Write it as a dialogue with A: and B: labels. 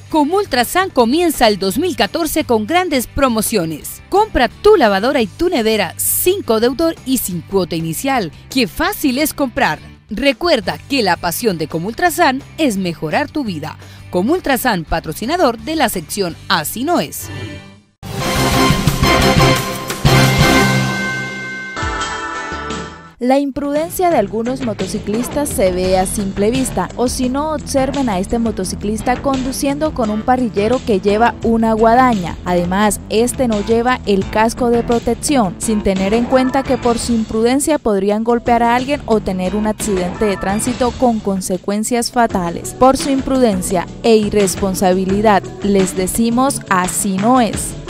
A: Comultrasan comienza el 2014 con grandes promociones. Compra tu lavadora y tu nevera sin codeudor y sin cuota inicial. ¡Qué fácil es comprar! Recuerda que la pasión de Comultrasan es mejorar tu vida. Comultrasan, patrocinador de la sección Así no es.
B: La imprudencia de algunos motociclistas se ve a simple vista, o si no, observen a este motociclista conduciendo con un parrillero que lleva una guadaña. Además, este no lleva el casco de protección, sin tener en cuenta que por su imprudencia podrían golpear a alguien o tener un accidente de tránsito con consecuencias fatales. Por su imprudencia e irresponsabilidad, les decimos así no es.